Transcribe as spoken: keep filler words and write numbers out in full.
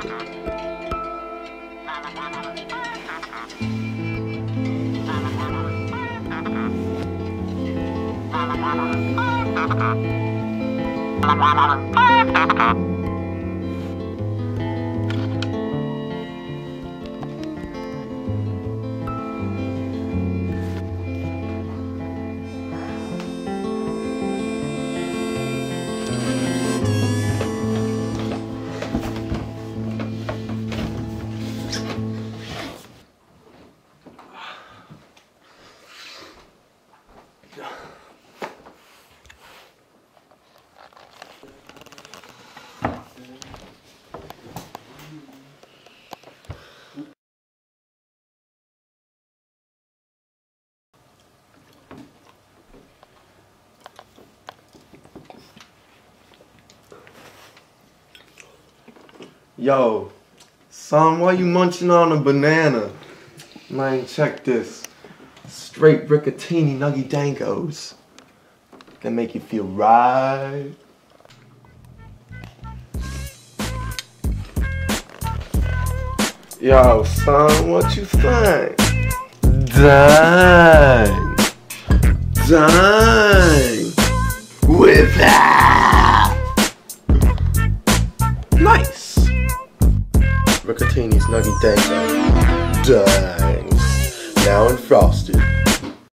Yo, son, why you munching on a banana? Man, check this. Straight Rickitini Nuggy Dankos. Can make you feel right. Yo, son, what you think? Dang. Dang. With that. Nice. Rickitini's Nuggy Dank. Dang. Now in frosted.